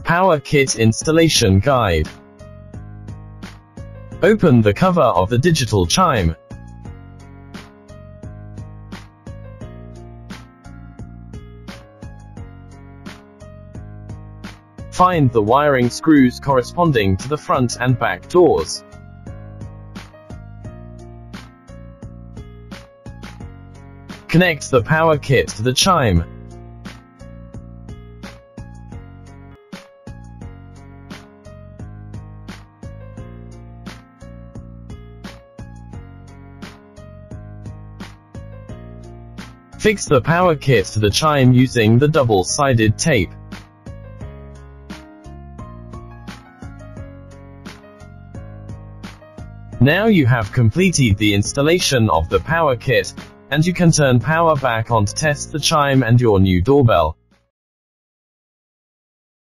Power Kit Installation Guide. Open the cover of the digital chime. Find the wiring screws corresponding to the front and back doors. Connect the power kit to the chime. Fix the power kit to the chime using the double-sided tape. Now you have completed the installation of the power kit, and you can turn power back on to test the chime and your new doorbell.